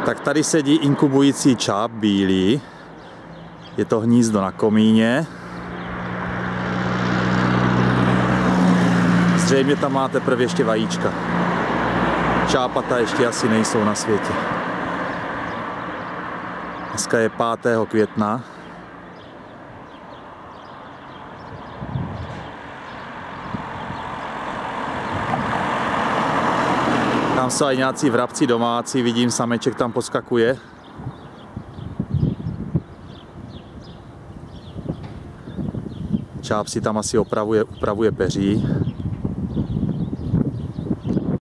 Tak tady sedí inkubující čáp bílý. Je to hnízdo na komíně. Zřejmě tam má teprve ještě vajíčka. Čápata ještě asi nejsou na světě. Dneska je 5. května. Tam jsou i nějací vrabci domácí, vidím, sameček tam poskakuje. Čáp si tam asi upravuje peří.